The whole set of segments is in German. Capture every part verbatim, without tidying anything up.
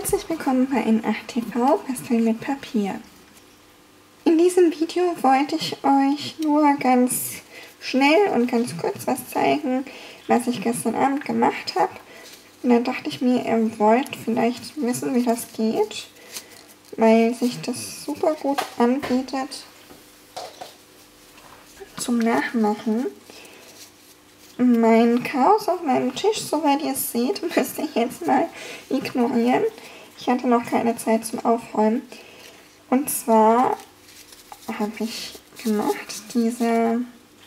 Herzlich willkommen bei N acht T V Basteln mit Papier. In diesem Video wollte ich euch nur ganz schnell und ganz kurz was zeigen, was ich gestern Abend gemacht habe. Und dann dachte ich mir, ihr wollt vielleicht wissen, wie das geht, weil sich das super gut anbietet zum Nachmachen. Mein Chaos auf meinem Tisch, soweit ihr es seht, müsst ihr jetzt mal ignorieren. Ich hatte noch keine Zeit zum Aufräumen. Und zwar habe ich gemacht diese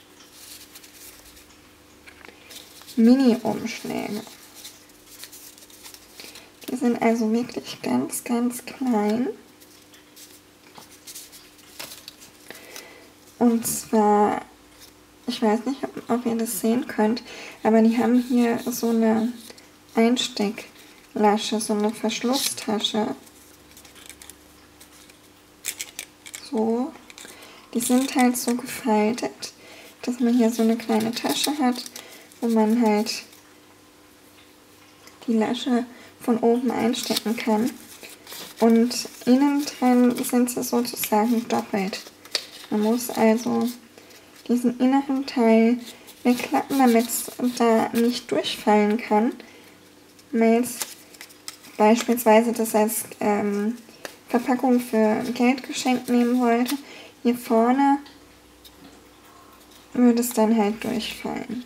Mini-Umschläge. Die sind also wirklich ganz, ganz klein. Und zwar, ich weiß nicht, ob, ob ihr das sehen könnt, aber die haben hier so eine Einstecklasche, so eine Verschlusstasche. So. Die sind halt so gefaltet, dass man hier so eine kleine Tasche hat, wo man halt die Lasche von oben einstecken kann. Und innen dran sind sie sozusagen doppelt. Man muss also diesen inneren Teil wegklappen, damit es da nicht durchfallen kann. Wenn man jetzt beispielsweise das als ähm, Verpackung für Geldgeschenk nehmen wollte, hier vorne würde es dann halt durchfallen.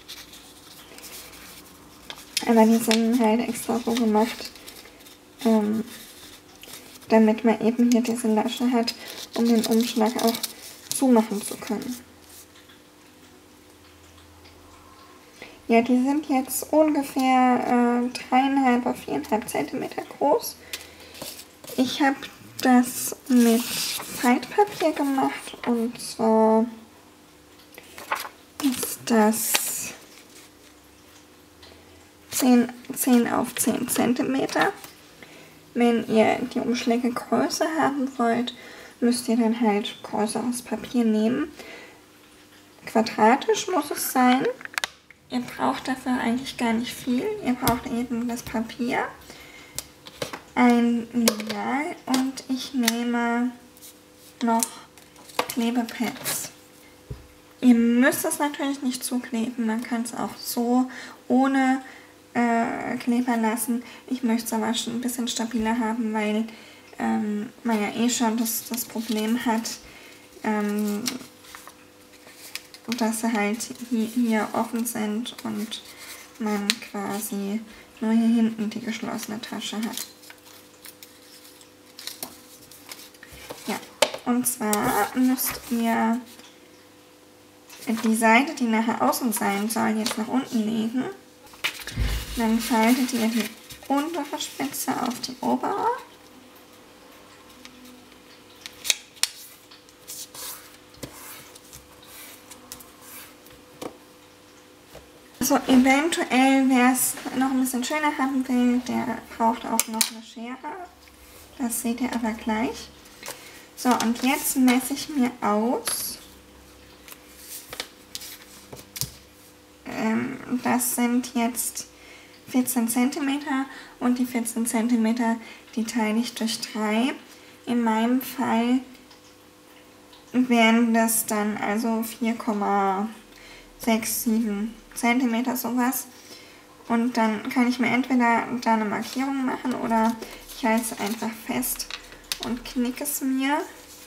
Aber die sind halt extra so gemacht, ähm, damit man eben hier diese Lasche hat, um den Umschlag auch zumachen zu können. Ja, die sind jetzt ungefähr äh, dreieinhalb auf viereinhalb Zentimeter groß. Ich habe das mit Faltpapier gemacht und zwar ist das zehn auf zehn Zentimeter. Wenn ihr die Umschläge größer haben wollt, müsst ihr dann halt größeres Papier nehmen. Quadratisch muss es sein. Ihr braucht dafür eigentlich gar nicht viel. Ihr braucht eben das Papier, ein Lineal und ich nehme noch Klebepads. Ihr müsst es natürlich nicht zukleben, man kann es auch so ohne äh, Kleber lassen. Ich möchte es aber schon ein bisschen stabiler haben, weil ähm, man ja eh schon das, das Problem hat, ähm, dass sie halt hier, hier offen sind und man quasi nur hier hinten die geschlossene Tasche hat. Ja, und zwar müsst ihr die Seite, die nachher außen sein soll, jetzt nach unten legen. Dann faltet ihr die untere Spitze auf die obere. So, eventuell, wer es noch ein bisschen schöner haben will, der braucht auch noch eine Schere. Das seht ihr aber gleich. So, und jetzt messe ich mir aus. Ähm, das sind jetzt vierzehn Zentimeter und die vierzehn Zentimeter, die teile ich durch drei. In meinem Fall wären das dann also vier Komma sechs sieben Zentimeter sowas. Und dann kann ich mir entweder da eine Markierung machen oder ich halte es einfach fest und knicke es mir.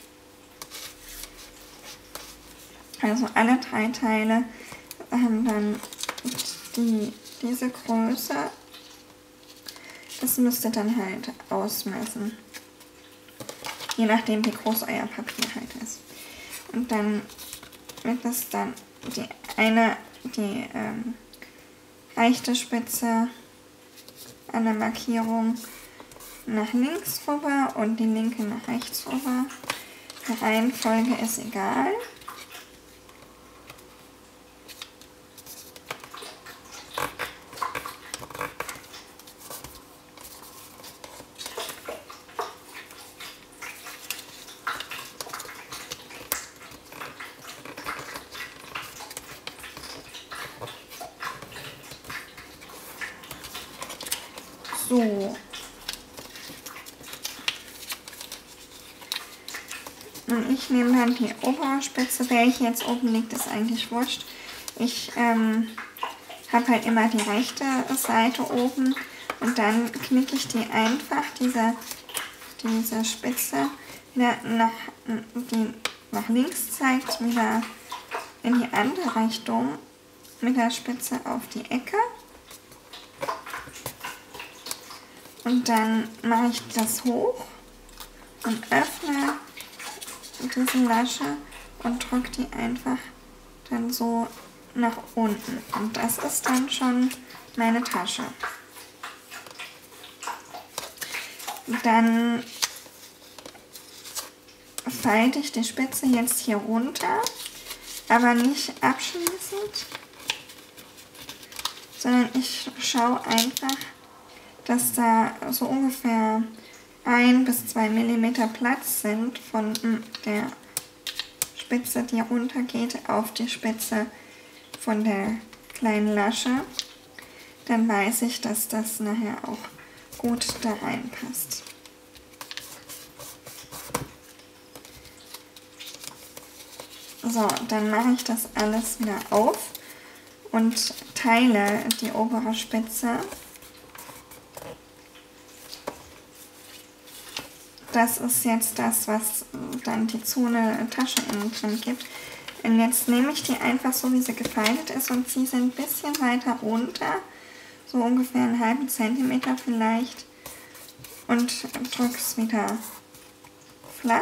Also alle drei Teile haben dann die, diese Größe. Das müsst ihr dann halt ausmessen. Je nachdem, wie groß euer Papier halt ist. Und dann wird das dann die eine, die ähm, rechte Spitze an der Markierung nach links rüber und die linke nach rechts rüber. Die Reihenfolge ist egal. So, ich nehme dann die obere Spitze, welche jetzt oben liegt, ist eigentlich wurscht. Ich ähm, habe halt immer die rechte Seite oben und dann knicke ich die einfach, diese, diese Spitze, wieder nach, die nach links zeigt, wieder in die andere Richtung mit der Spitze auf die Ecke. Und dann mache ich das hoch und öffne diese Lasche und drücke die einfach dann so nach unten. Und das ist dann schon meine Tasche. Dann falte ich die Spitze jetzt hier runter, aber nicht abschließend, sondern ich schaue einfach, dass da so ungefähr ein bis zwei Millimeter Platz sind von der Spitze, die runtergeht, auf die Spitze von der kleinen Lasche. Dann weiß ich, dass das nachher auch gut da reinpasst. So, dann mache ich das alles wieder auf und teile die obere Spitze. Das ist jetzt das, was dann die Zone Tasche innen drin gibt. Und jetzt nehme ich die einfach so, wie sie gefaltet ist und ziehe sie ein bisschen weiter runter, so ungefähr einen halben Zentimeter vielleicht, und drücke es wieder flach.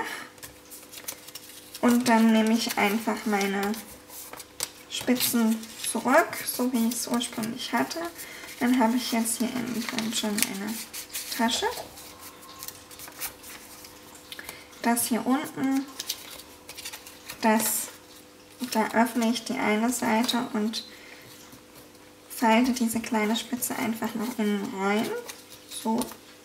Und dann nehme ich einfach meine Spitzen zurück, so wie ich es ursprünglich hatte. Dann habe ich jetzt hier innen drin schon eine Tasche. Das hier unten, das, da öffne ich die eine Seite und falte diese kleine Spitze einfach nach innen rein. So.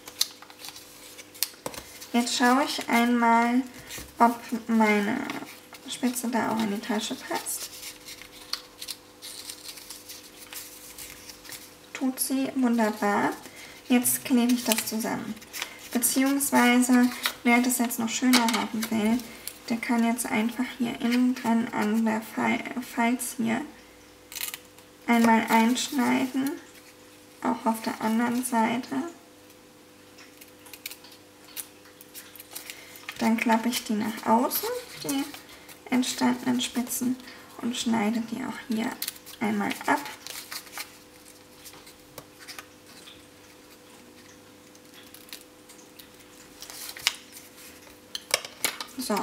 Jetzt schaue ich einmal, ob meine Spitze da auch in die Tasche passt. Tut sie wunderbar. Jetzt klebe ich das zusammen. Beziehungsweise, wer das jetzt noch schöner haben will, der kann jetzt einfach hier innen dran an der Falz hier einmal einschneiden, auch auf der anderen Seite. Dann klappe ich die nach außen, die entstandenen Spitzen, und schneide die auch hier einmal ab. So,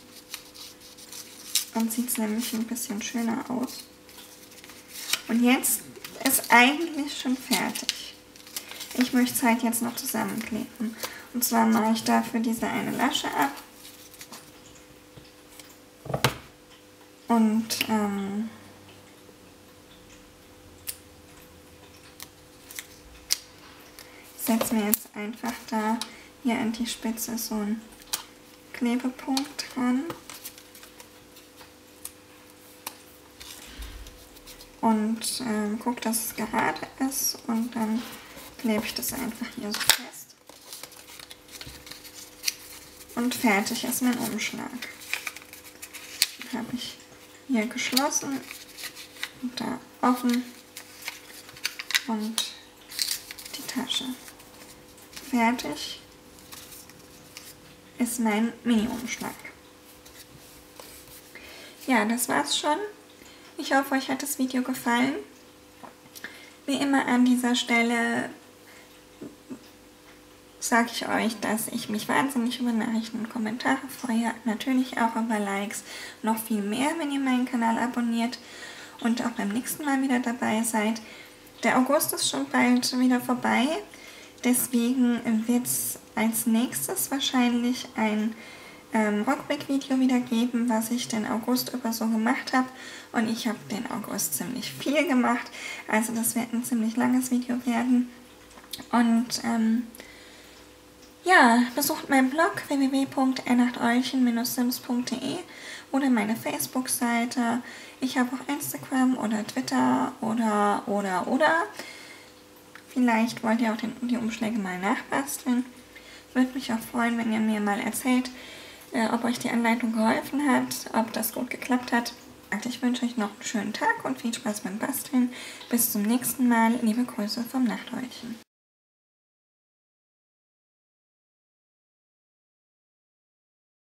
dann sieht es nämlich ein bisschen schöner aus. Und jetzt ist eigentlich schon fertig. Ich möchte es halt jetzt noch zusammenkleben. Und zwar mache ich dafür diese eine Lasche ab. Und ähm, setze mir jetzt einfach da hier an die Spitze so einen Klebepunkt dran. Und ähm, gucke, dass es gerade ist, und dann klebe ich das einfach hier so fest. Und fertig ist mein Umschlag. Dann habe ich hier geschlossen und da offen und die Tasche. Fertig ist mein Mini-Umschlag. Ja, das war's schon. Ich hoffe, euch hat das Video gefallen. Wie immer an dieser Stelle sage ich euch, dass ich mich wahnsinnig über Nachrichten und Kommentare freue. Natürlich auch über Likes. Noch viel mehr, wenn ihr meinen Kanal abonniert und auch beim nächsten Mal wieder dabei seid. Der August ist schon bald wieder vorbei. Deswegen wird es als nächstes wahrscheinlich ein ähm, Rückblick-Video wieder geben, was ich den August über so gemacht habe. Und ich habe den August ziemlich viel gemacht. Also das wird ein ziemlich langes Video werden. Und ähm, ja, besucht meinen Blog w w w punkt n acht eulchen Bindestrich sims punkt de oder meine Facebook-Seite. Ich habe auch Instagram oder Twitter oder, oder, oder. Vielleicht wollt ihr auch den, die Umschläge mal nachbasteln. Würde mich auch freuen, wenn ihr mir mal erzählt, äh, ob euch die Anleitung geholfen hat, ob das gut geklappt hat. Ich wünsche euch noch einen schönen Tag und viel Spaß beim Basteln. Bis zum nächsten Mal. Liebe Grüße vom Nachthäutchen.